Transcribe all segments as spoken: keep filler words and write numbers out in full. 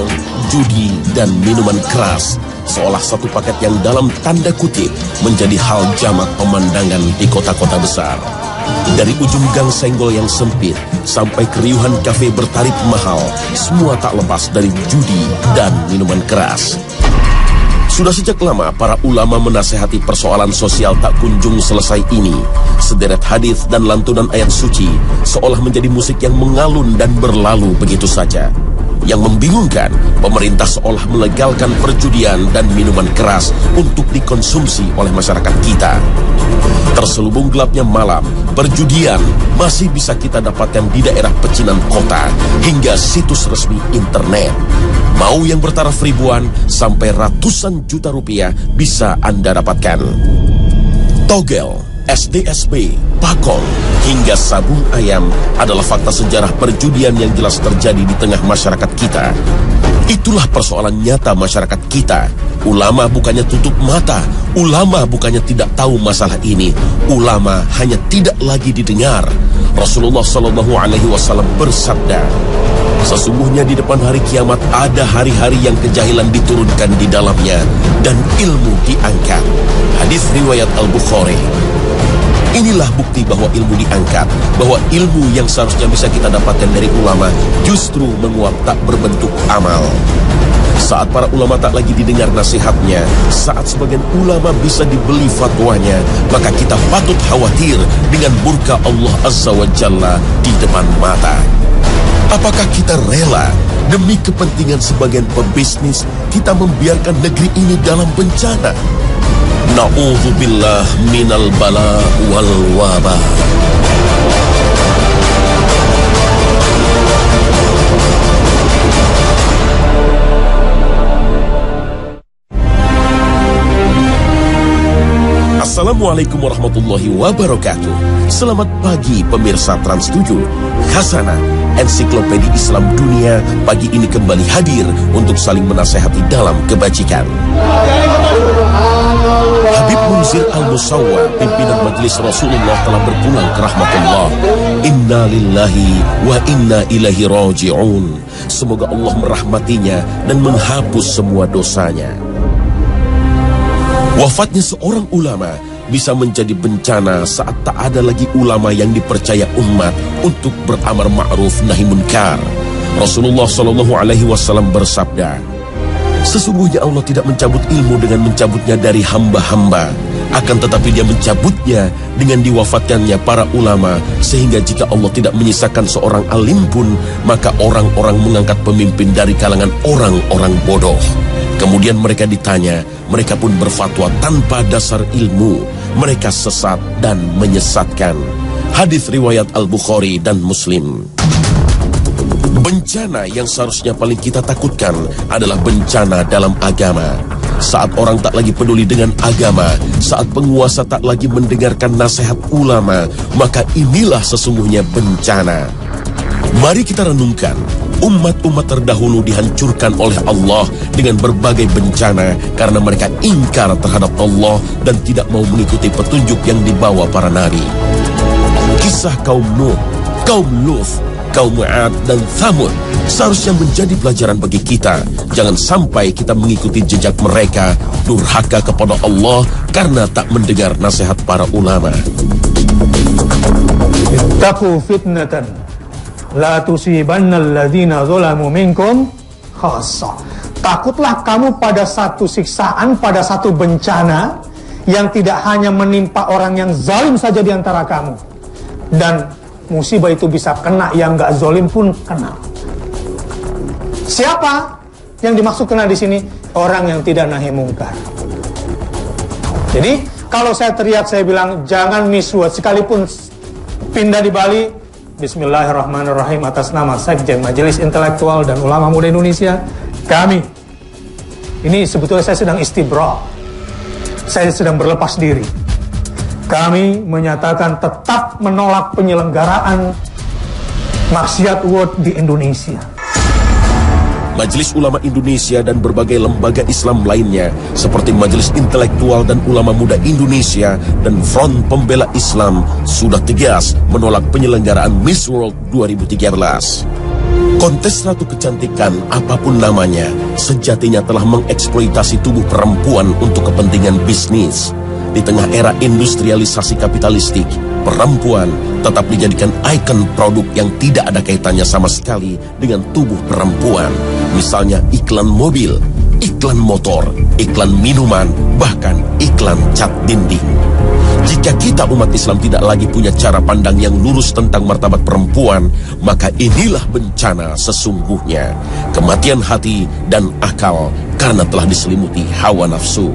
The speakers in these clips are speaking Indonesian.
alkohol, judi, dan minuman keras seolah satu paket yang dalam tanda kutip menjadi hal jamak pemandangan di kota-kota besar. Dari ujung gang senggol yang sempit sampai keriuhan kafe bertarif mahal, semua tak lepas dari judi dan minuman keras. Sudah sejak lama para ulama menasehati persoalan sosial tak kunjung selesai ini. Sederet hadis dan lantunan ayat suci seolah menjadi musik yang mengalun dan berlalu begitu saja. Yang membingungkan, pemerintah seolah melegalkan perjudian dan minuman keras untuk dikonsumsi oleh masyarakat kita. Terselubung gelapnya malam, perjudian masih bisa kita dapatkan di daerah pecinan kota hingga situs resmi internet. Mau yang bertaraf ribuan sampai ratusan juta rupiah bisa Anda dapatkan. Togel, S D S B, pakol, hingga sabung ayam adalah fakta sejarah perjudian yang jelas terjadi di tengah masyarakat kita. Itulah persoalan nyata masyarakat kita. Ulama bukannya tutup mata, ulama bukannya tidak tahu masalah ini, ulama hanya tidak lagi didengar. Rasulullah Shallallahu Alaihi Wasallam bersabda, sesungguhnya di depan hari kiamat ada hari-hari yang kejahilan diturunkan di dalamnya dan ilmu diangkat. Hadis riwayat Al-Bukhari. Inilah bukti bahwa ilmu diangkat, bahwa ilmu yang seharusnya bisa kita dapatkan dari ulama justru menguap tak berbentuk amal. Saat para ulama tak lagi didengar nasihatnya, saat sebagian ulama bisa dibeli fatwanya, maka kita patut khawatir dengan murka Allah Azza wa Jalla di depan mata. Apakah kita rela demi kepentingan sebagian pebisnis kita membiarkan negeri ini dalam bencana? Na'udzubillah minal bala wal wabah. Assalamualaikum warahmatullahi wabarakatuh. Selamat pagi pemirsa Trans tujuh. Khazanah Ensiklopedia Islam Dunia pagi ini kembali hadir untuk saling menasehati dalam kebajikan. Habib Munzir Al-Musawwa, pimpinan Majelis Rasulullah, telah berpulang ke rahmatullah. Inna lillahi wa inna ilaihi raji'un. Semoga Allah merahmatinya dan menghapus semua dosanya. Wafatnya seorang ulama bisa menjadi bencana saat tak ada lagi ulama yang dipercaya umat untuk beramar ma'ruf nahi munkar. Rasulullah Shallallahu Alaihi Wasallam bersabda, sesungguhnya Allah tidak mencabut ilmu dengan mencabutnya dari hamba-hamba, akan tetapi Dia mencabutnya dengan diwafatkannya para ulama, sehingga jika Allah tidak menyisakan seorang alim pun, maka orang-orang mengangkat pemimpin dari kalangan orang-orang bodoh. Kemudian mereka ditanya, mereka pun berfatwa tanpa dasar ilmu. Mereka sesat dan menyesatkan. Hadis riwayat Al-Bukhari dan Muslim. Bencana yang seharusnya paling kita takutkan adalah bencana dalam agama. Saat orang tak lagi peduli dengan agama, saat penguasa tak lagi mendengarkan nasihat ulama, maka inilah sesungguhnya bencana. Mari kita renungkan, umat-umat terdahulu dihancurkan oleh Allah dengan berbagai bencana karena mereka ingkar terhadap Allah dan tidak mau mengikuti petunjuk yang dibawa para nabi. Kisah kaum Nuh, kaum Luth, kaum Ad dan Thamud seharusnya menjadi pelajaran bagi kita. Jangan sampai kita mengikuti jejak mereka, durhaka kepada Allah karena tak mendengar nasihat para ulama. Ittaqu fitnatan la tusibanna alladzina zalamu minkum khassah. Takutlah kamu pada satu siksaan, pada satu bencana yang tidak hanya menimpa orang yang zalim saja di antara kamu, dan musibah itu bisa kena yang gak zalim pun kena. Siapa yang dimaksud kena di sini? Orang yang tidak nahi mungkar. Jadi kalau saya teriak, saya bilang jangan miswat, sekalipun pindah di Bali, bismillahirrahmanirrahim, atas nama Sekjen Majelis Intelektual dan Ulama Muda Indonesia, kami, ini sebetulnya saya sedang istibra, saya sedang berlepas diri. Kami menyatakan tetap menolak penyelenggaraan Maksiat World di Indonesia. Majelis Ulama Indonesia dan berbagai lembaga Islam lainnya seperti Majelis Intelektual dan Ulama Muda Indonesia dan Front Pembela Islam sudah tegas menolak penyelenggaraan Miss World dua ribu tiga belas. Kontes ratu kecantikan, apapun namanya, sejatinya telah mengeksploitasi tubuh perempuan untuk kepentingan bisnis. Di tengah era industrialisasi kapitalistik, perempuan tetap dijadikan ikon produk yang tidak ada kaitannya sama sekali dengan tubuh perempuan. Misalnya iklan mobil, iklan motor, iklan minuman, bahkan iklan cat dinding. Jika kita umat Islam tidak lagi punya cara pandang yang lurus tentang martabat perempuan, maka inilah bencana sesungguhnya. Kematian hati dan akal karena telah diselimuti hawa nafsu.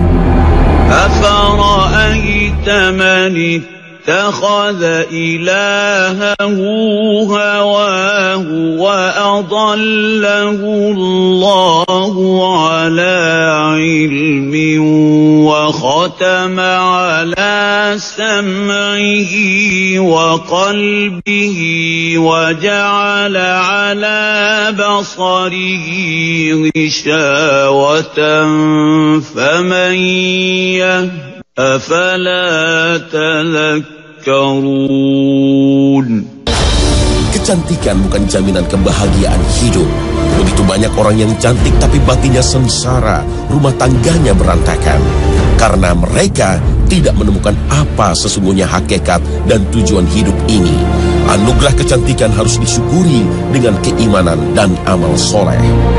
أفرأيت من اتخذ إلهه هواه وأضله الله على علم وختم على سمعه وقلبه وجعل على بصره غشاوة فمن يهديه أفلا تذكرون. Kecantikan bukan jaminan kebahagiaan hidup. Begitu banyak orang yang cantik tapi batinnya sengsara, rumah tangganya berantakan. Karena mereka tidak menemukan apa sesungguhnya hakikat dan tujuan hidup ini. Anugerah kecantikan harus disyukuri dengan keimanan dan amal soleh.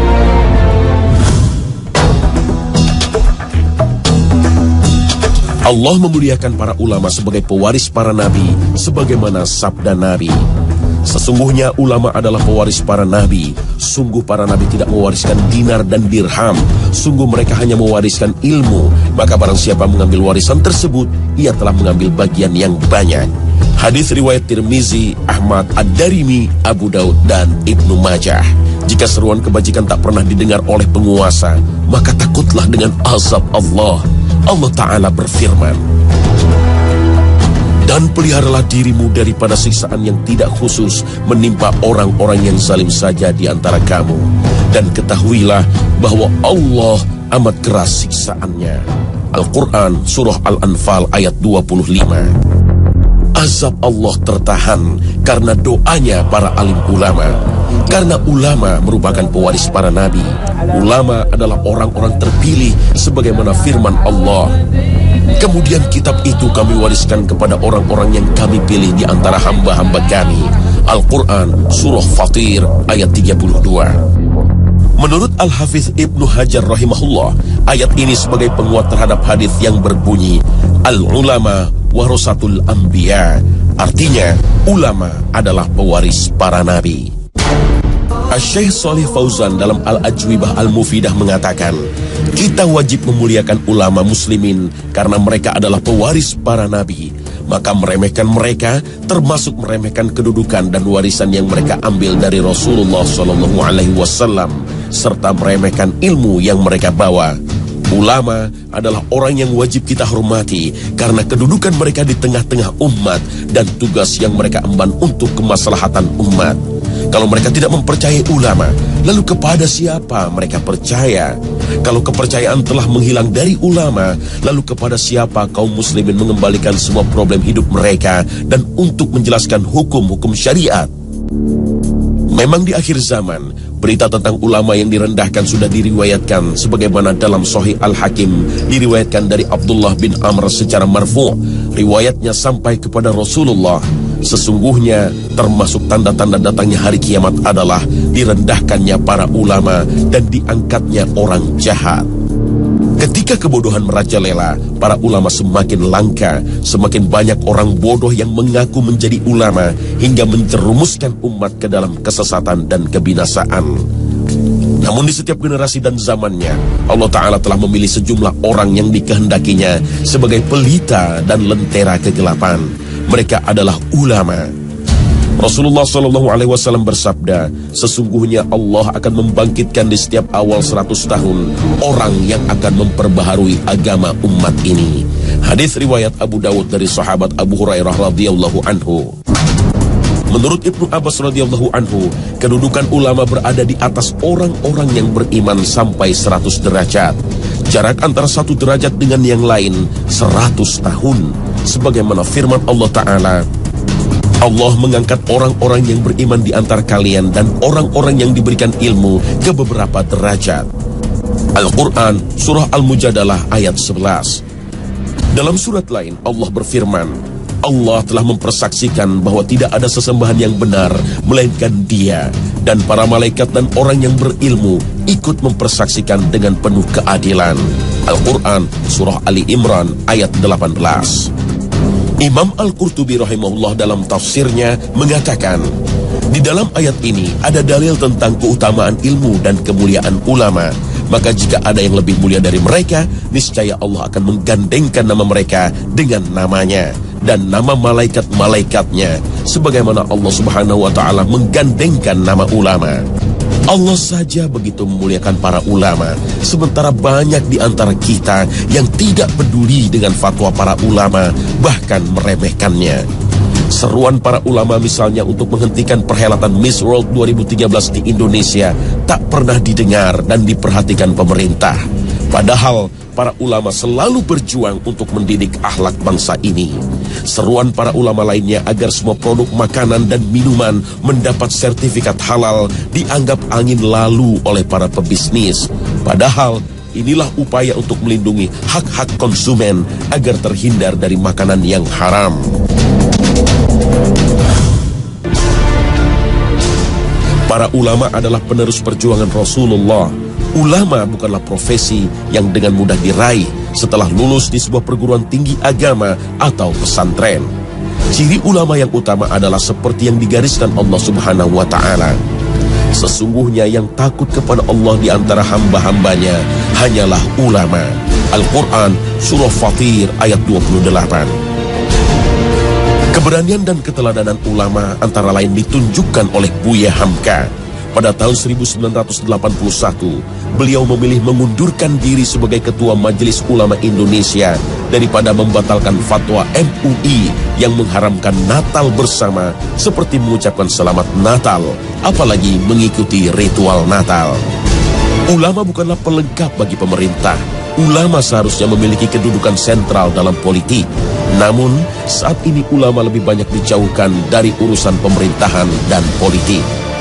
Allah memuliakan para ulama sebagai pewaris para nabi, sebagaimana sabda Nabi. Sesungguhnya ulama adalah pewaris para nabi. Sungguh para nabi tidak mewariskan dinar dan dirham. Sungguh mereka hanya mewariskan ilmu. Maka barang siapa mengambil warisan tersebut, ia telah mengambil bagian yang banyak. Hadis riwayat Tirmizi, Ahmad, Ad-Darimi, Abu Daud, dan Ibnu Majah. Jika seruan kebajikan tak pernah didengar oleh penguasa, maka takutlah dengan azab Allah. Allah Ta'ala berfirman, dan peliharalah dirimu daripada siksaan yang tidak khusus menimpa orang-orang yang zalim saja di antara kamu. Dan ketahuilah bahwa Allah amat keras siksaannya. Al-Quran Surah Al-Anfal ayat dua puluh lima. Azab Allah tertahan karena doanya para alim ulama. Karena ulama merupakan pewaris para nabi. Ulama adalah orang-orang terpilih sebagaimana firman Allah. Kemudian kitab itu kami wariskan kepada orang-orang yang kami pilih di antara hamba-hamba kami. Al-Quran Surah Fatir ayat tiga puluh dua. Menurut Al-Hafiz Ibnu Hajar rahimahullah, ayat ini sebagai penguat terhadap hadis yang berbunyi Al-ulama warasatul anbiya. Artinya, ulama adalah pewaris para nabi. Asy-Syaikh Shalih Fauzan dalam Al-Ajwibah Al-Mufidah mengatakan, kita wajib memuliakan ulama muslimin karena mereka adalah pewaris para nabi. Maka meremehkan mereka termasuk meremehkan kedudukan dan warisan yang mereka ambil dari Rasulullah shallallahu alaihi wasallam serta meremehkan ilmu yang mereka bawa. Ulama adalah orang yang wajib kita hormati karena kedudukan mereka di tengah-tengah umat dan tugas yang mereka emban untuk kemaslahatan umat. Kalau mereka tidak mempercayai ulama, lalu kepada siapa mereka percaya? Kalau kepercayaan telah menghilang dari ulama, lalu kepada siapa kaum muslimin mengembalikan semua problem hidup mereka dan untuk menjelaskan hukum-hukum syariat? Memang di akhir zaman, berita tentang ulama yang direndahkan sudah diriwayatkan sebagaimana dalam Sahih Al-Hakim diriwayatkan dari Abdullah bin Amr secara marfu'. Riwayatnya sampai kepada Rasulullah. Sesungguhnya termasuk tanda-tanda datangnya hari kiamat adalah direndahkannya para ulama dan diangkatnya orang jahat. Ketika kebodohan merajalela, para ulama semakin langka, semakin banyak orang bodoh yang mengaku menjadi ulama hingga menjerumuskan umat ke dalam kesesatan dan kebinasaan. Namun di setiap generasi dan zamannya, Allah Ta'ala telah memilih sejumlah orang yang dikehendakinya sebagai pelita dan lentera kegelapan. Mereka adalah ulama. Rasulullah shallallahu alaihi wasallam bersabda, sesungguhnya Allah akan membangkitkan di setiap awal seratus tahun orang yang akan memperbaharui agama umat ini. Hadis riwayat Abu Dawud dari sahabat Abu Hurairah radhiyallahu anhu. Menurut Ibnu Abbas radhiyallahu anhu, kedudukan ulama berada di atas orang-orang yang beriman sampai seratus derajat. Jarak antara satu derajat dengan yang lain seratus tahun. Sebagaimana firman Allah Ta'ala, Allah mengangkat orang-orang yang beriman di antara kalian dan orang-orang yang diberikan ilmu ke beberapa derajat. Al-Quran, Surah Al-Mujadalah ayat sebelas. Dalam surat lain, Allah berfirman, Allah telah mempersaksikan bahwa tidak ada sesembahan yang benar, melainkan Dia, dan para malaikat dan orang yang berilmu ikut mempersaksikan dengan penuh keadilan. Al-Quran, Surah Ali Imran, ayat delapan belas. Imam Al-Qurtubi rahimahullah dalam tafsirnya mengatakan, di dalam ayat ini ada dalil tentang keutamaan ilmu dan kemuliaan ulama. Maka jika ada yang lebih mulia dari mereka, niscaya Allah akan menggandengkan nama mereka dengan namanya dan nama malaikat-malaikatnya, sebagaimana Allah Subhanahu wa Ta'ala menggandengkan nama ulama. Allah saja begitu memuliakan para ulama, sementara banyak di antara kita yang tidak peduli dengan fatwa para ulama, bahkan meremehkannya. Seruan para ulama misalnya untuk menghentikan perhelatan Miss World dua ribu tiga belas di Indonesia tak pernah didengar dan diperhatikan pemerintah. Padahal para ulama selalu berjuang untuk mendidik akhlak bangsa ini. Seruan para ulama lainnya agar semua produk makanan dan minuman mendapat sertifikat halal dianggap angin lalu oleh para pebisnis. Padahal inilah upaya untuk melindungi hak-hak konsumen agar terhindar dari makanan yang haram. Para ulama adalah penerus perjuangan Rasulullah. Ulama bukanlah profesi yang dengan mudah diraih setelah lulus di sebuah perguruan tinggi agama atau pesantren. Ciri ulama yang utama adalah seperti yang digariskan Allah Subhanahu wa Ta'ala. Sesungguhnya yang takut kepada Allah di antara hamba-hambanya hanyalah ulama. Al-Quran, Surah Fatir, ayat dua puluh delapan. Keberanian dan keteladanan ulama antara lain ditunjukkan oleh Buya Hamka. Pada tahun seribu sembilan ratus delapan puluh satu, beliau memilih mengundurkan diri sebagai Ketua Majelis Ulama Indonesia daripada membatalkan fatwa M U I yang mengharamkan Natal bersama seperti mengucapkan Selamat Natal, apalagi mengikuti ritual Natal. Ulama bukanlah pelengkap bagi pemerintah. Ulama seharusnya memiliki kedudukan sentral dalam politik. Namun, saat ini ulama lebih banyak dijauhkan dari urusan pemerintahan dan politik.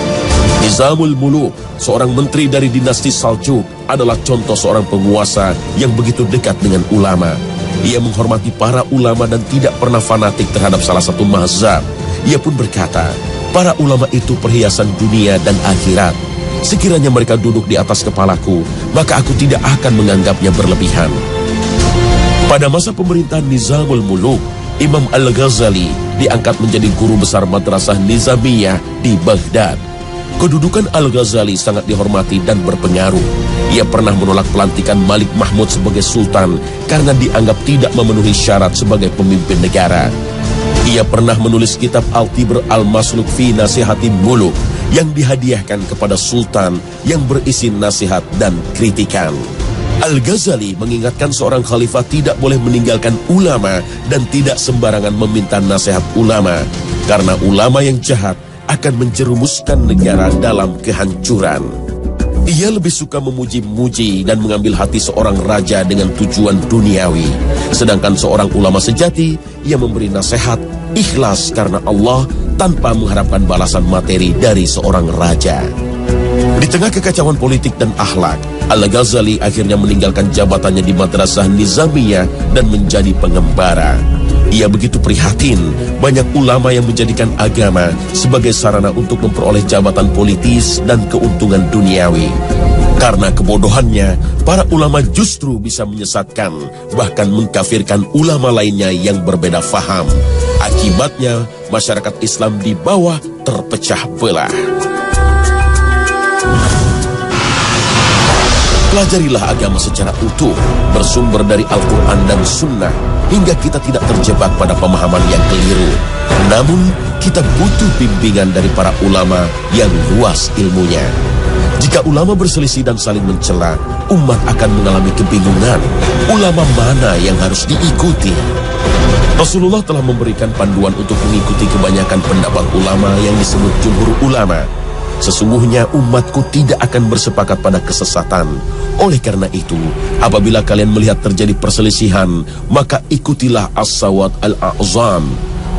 Nizamul Muluk, seorang menteri dari dinasti Saljuk, adalah contoh seorang penguasa yang begitu dekat dengan ulama. Ia menghormati para ulama dan tidak pernah fanatik terhadap salah satu mazhab. Ia pun berkata, para ulama itu perhiasan dunia dan akhirat. Sekiranya mereka duduk di atas kepalaku, maka aku tidak akan menganggapnya berlebihan. Pada masa pemerintahan Nizamul Muluk, Imam Al-Ghazali diangkat menjadi guru besar madrasah Nizamiyah di Baghdad. Kedudukan Al-Ghazali sangat dihormati dan berpengaruh. Ia pernah menolak pelantikan Malik Mahmud sebagai sultan karena dianggap tidak memenuhi syarat sebagai pemimpin negara. Ia pernah menulis kitab Al-Tibr Al-Masluk fi Nasihati Muluk yang dihadiahkan kepada sultan yang berisi nasihat dan kritikan. Al-Ghazali mengingatkan seorang khalifah tidak boleh meninggalkan ulama dan tidak sembarangan meminta nasihat ulama, karena ulama yang jahat akan menjerumuskan negara dalam kehancuran. Ia lebih suka memuji-muji dan mengambil hati seorang raja dengan tujuan duniawi. Sedangkan seorang ulama sejati, ia memberi nasihat ikhlas karena Allah tanpa mengharapkan balasan materi dari seorang raja. Di tengah kekacauan politik dan akhlak, Al-Ghazali akhirnya meninggalkan jabatannya di Madrasah Nizamiyah dan menjadi pengembara. Ia begitu prihatin banyak ulama yang menjadikan agama sebagai sarana untuk memperoleh jabatan politis dan keuntungan duniawi. Karena kebodohannya, para ulama justru bisa menyesatkan, bahkan mengkafirkan ulama lainnya yang berbeda faham. Akibatnya, masyarakat Islam di bawah terpecah belah. Pelajarilah agama secara utuh, bersumber dari Al-Quran dan Sunnah, hingga kita tidak terjebak pada pemahaman yang keliru. Namun, kita butuh bimbingan dari para ulama yang luas ilmunya. Jika ulama berselisih dan saling mencela, umat akan mengalami kebingungan. Ulama mana yang harus diikuti? Rasulullah telah memberikan panduan untuk mengikuti kebanyakan pendapat ulama yang disebut jumhur ulama. Sesungguhnya umatku tidak akan bersepakat pada kesesatan. Oleh karena itu, apabila kalian melihat terjadi perselisihan, maka ikutilah as-sawat al-a'zam,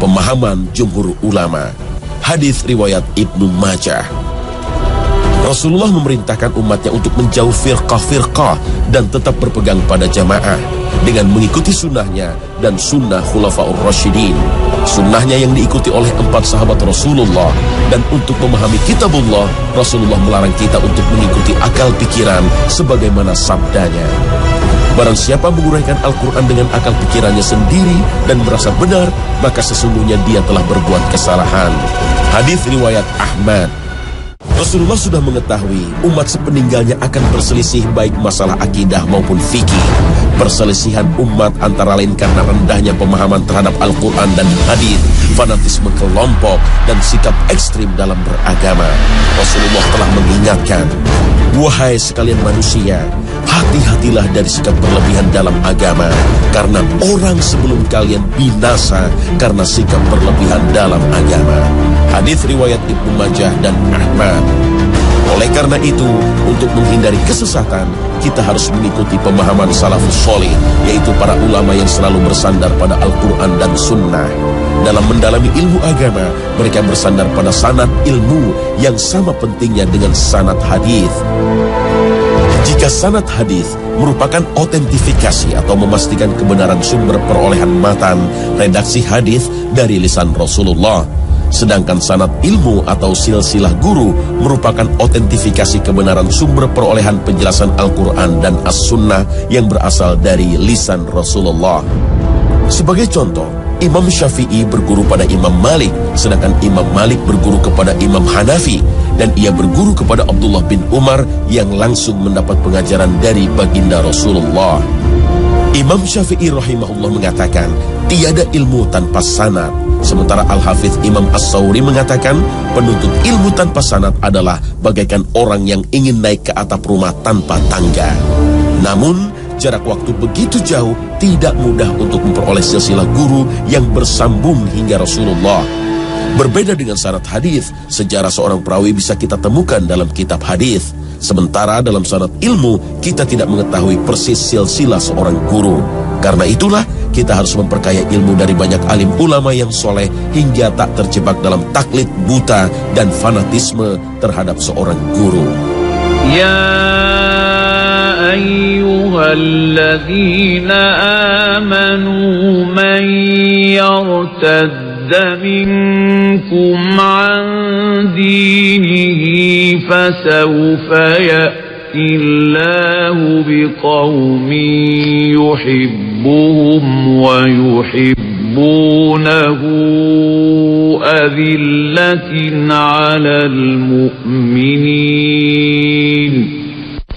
pemahaman jumhur ulama. Hadis riwayat Ibnu Majah. Rasulullah memerintahkan umatnya untuk menjauh firqah-firqah dan tetap berpegang pada jamaah dengan mengikuti sunnahnya dan sunnah Khulafaur Rasyidin, sunnahnya yang diikuti oleh empat sahabat Rasulullah. Dan untuk memahami kitabullah, Rasulullah melarang kita untuk mengikuti akal pikiran sebagaimana sabdanya. Barang siapa menguraikan Al-Quran dengan akal pikirannya sendiri dan merasa benar, maka sesungguhnya dia telah berbuat kesalahan. Hadis riwayat Ahmad. Rasulullah sudah mengetahui umat sepeninggalnya akan berselisih baik masalah akidah maupun fikih. Perselisihan umat antara lain karena rendahnya pemahaman terhadap Al-Quran dan hadis, fanatisme kelompok, dan sikap ekstrim dalam beragama. Rasulullah telah mengingatkan, wahai sekalian manusia, hati-hatilah dari sikap berlebihan dalam agama, karena orang sebelum kalian binasa karena sikap berlebihan dalam agama. Hadis riwayat Ibnu Majah dan Ahmad. Oleh karena itu, untuk menghindari kesesatan, kita harus mengikuti pemahaman salafus soleh, yaitu para ulama yang selalu bersandar pada Al-Quran dan Sunnah. Dalam mendalami ilmu agama, mereka bersandar pada sanad ilmu yang sama pentingnya dengan sanad hadis. Jika sanad hadis merupakan otentifikasi atau memastikan kebenaran sumber perolehan matan redaksi hadis dari lisan Rasulullah, sedangkan sanad ilmu atau silsilah guru merupakan otentifikasi kebenaran sumber perolehan penjelasan Al-Quran dan As-Sunnah yang berasal dari lisan Rasulullah. Sebagai contoh, Imam Syafi'i berguru pada Imam Malik, sedangkan Imam Malik berguru kepada Imam Hanafi, dan ia berguru kepada Abdullah bin Umar yang langsung mendapat pengajaran dari baginda Rasulullah. Imam Syafi'i rahimahullah mengatakan, tiada ilmu tanpa sanad. Sementara Al-Hafidh Imam As-Sawri mengatakan, penuntut ilmu tanpa sanad adalah bagaikan orang yang ingin naik ke atap rumah tanpa tangga. Namun, jarak waktu begitu jauh tidak mudah untuk memperoleh silsilah guru yang bersambung hingga Rasulullah. Berbeda dengan sanad hadis, sejarah seorang perawi bisa kita temukan dalam kitab hadis. Sementara dalam sanad ilmu, kita tidak mengetahui persis silsilah seorang guru. Karena itulah, kita harus memperkaya ilmu dari banyak alim ulama yang soleh hingga tak terjebak dalam taklid buta dan fanatisme terhadap seorang guru. Ya ayyuhalladzina amanu man yartadda minkum an dinihi fasawfa ya'tillahu biqaumin yuhibbuhum wa yuhibbunahu adillatin 'alal mu'minin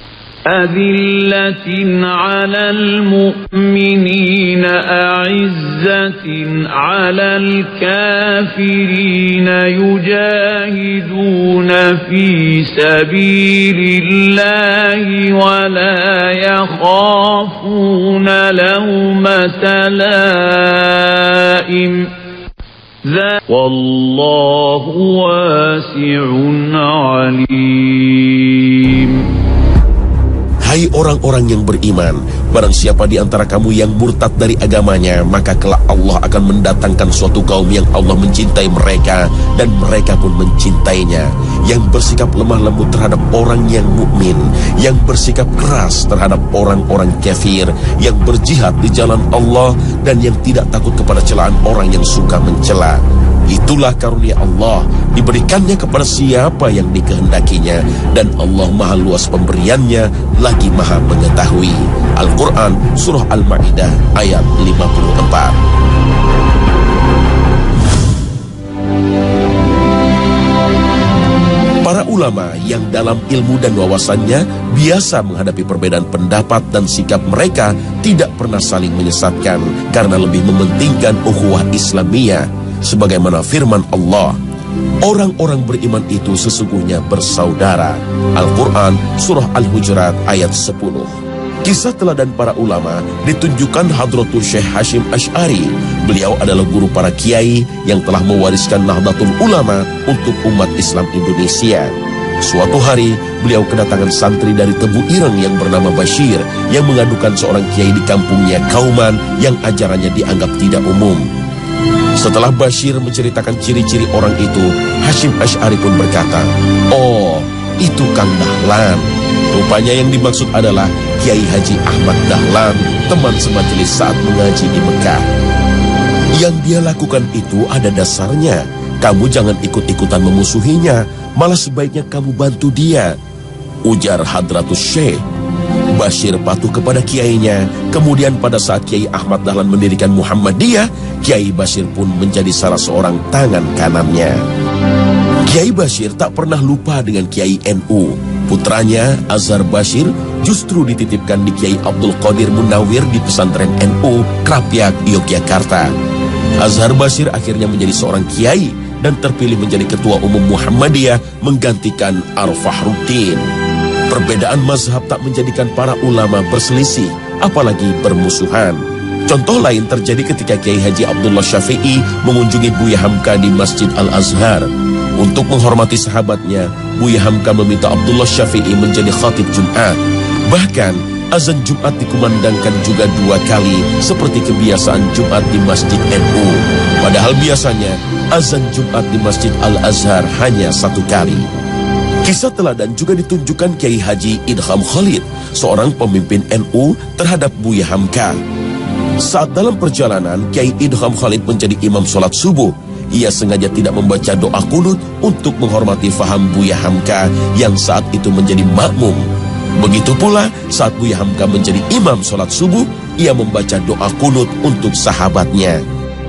أذلة على المؤمنين أعزة على الكافرين يجاهدون في سبيل الله ولا يخافون لومة لائم والله واسع عليم. Hai orang-orang yang beriman, barang siapa di antara kamu yang murtad dari agamanya, maka kelak Allah akan mendatangkan suatu kaum yang Allah mencintai mereka dan mereka pun mencintainya, yang bersikap lemah lembut terhadap orang yang mukmin, yang bersikap keras terhadap orang-orang kafir, yang berjihad di jalan Allah dan yang tidak takut kepada celaan orang yang suka mencela. Itulah karunia Allah, diberikannya kepada siapa yang dikehendakinya, dan Allah maha luas pemberiannya, lagi maha mengetahui. Al-Quran Surah Al-Ma'idah ayat lima puluh empat. Para ulama yang dalam ilmu dan wawasannya biasa menghadapi perbedaan pendapat dan sikap mereka tidak pernah saling menyesatkan karena lebih mementingkan ukhuwah Islamiyah. Sebagaimana firman Allah, orang-orang beriman itu sesungguhnya bersaudara. Al-Quran Surah Al-Hujurat ayat sepuluh. Kisah teladan para ulama ditunjukkan Hadratul Syekh Hashim Ash'ari. Beliau adalah guru para kiai yang telah mewariskan Nahdlatul Ulama untuk umat Islam Indonesia. Suatu hari, beliau kedatangan santri dari Tebu Ireng yang bernama Bashir, yang mengadukan seorang kiai di kampungnya Kauman yang ajarannya dianggap tidak umum. Setelah Bashir menceritakan ciri-ciri orang itu, Hasyim Asy'ari pun berkata, "Oh, itu Kang Dahlan." Rupanya yang dimaksud adalah Kiai Haji Ahmad Dahlan, teman semajelis saat mengaji di Mekah. Yang dia lakukan itu ada dasarnya. Kamu jangan ikut-ikutan memusuhinya, malah sebaiknya kamu bantu dia, ujar Hadratus Syekh. Bashir patuh kepada kiainya. Kemudian pada saat Kiai Ahmad Dahlan mendirikan Muhammadiyah, Kiai Bashir pun menjadi salah seorang tangan kanannya. Kiai Bashir tak pernah lupa dengan Kiai N U. Putranya, Azhar Bashir, justru dititipkan di Kiai Abdul Qadir Munawir di pesantren N U, Krapyak, Yogyakarta. Azhar Bashir akhirnya menjadi seorang kiai dan terpilih menjadi ketua umum Muhammadiyah menggantikan Ar-Fahruddin. Perbedaan mazhab tak menjadikan para ulama berselisih, apalagi bermusuhan. Contoh lain terjadi ketika Kiai Haji Abdullah Syafi'i mengunjungi Buya Hamka di Masjid Al-Azhar. Untuk menghormati sahabatnya, Buya Hamka meminta Abdullah Syafi'i menjadi khatib Jumat. Bahkan, azan Jumat dikumandangkan juga dua kali seperti kebiasaan Jumat di Masjid N U. Padahal biasanya, azan Jumat di Masjid Al-Azhar hanya satu kali. Kisah teladan juga ditunjukkan Kiai Haji Idham Khalid, seorang pemimpin N U terhadap Buya Hamka. Saat dalam perjalanan, Kiai Idham Khalid menjadi imam sholat subuh. Ia sengaja tidak membaca doa kunut untuk menghormati faham Buya Hamka yang saat itu menjadi makmum. Begitu pula saat Buya Hamka menjadi imam sholat subuh, ia membaca doa kunut untuk sahabatnya.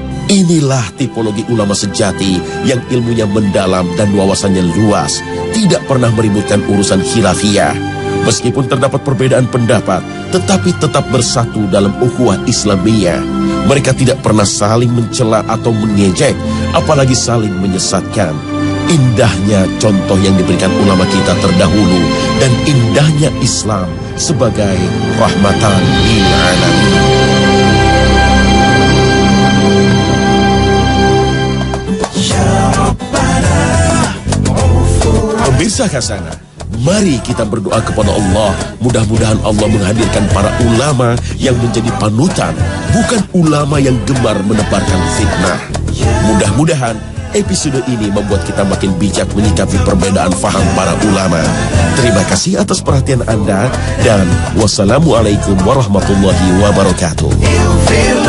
Inilah tipologi ulama sejati yang ilmunya mendalam dan wawasannya luas, tidak pernah meributkan urusan khilafiyah. Meskipun terdapat perbedaan pendapat, tetapi tetap bersatu dalam ukhuwah Islamiyah. Mereka tidak pernah saling mencela atau mengejek, apalagi saling menyesatkan. Indahnya contoh yang diberikan ulama kita terdahulu dan indahnya Islam sebagai rahmatan lil alamin. Pemirsa Khazanah, mari kita berdoa kepada Allah. Mudah-mudahan Allah menghadirkan para ulama yang menjadi panutan, bukan ulama yang gemar menebarkan fitnah. Mudah-mudahan episode ini membuat kita makin bijak menyikapi perbedaan faham para ulama. Terima kasih atas perhatian Anda dan wassalamualaikum warahmatullahi wabarakatuh.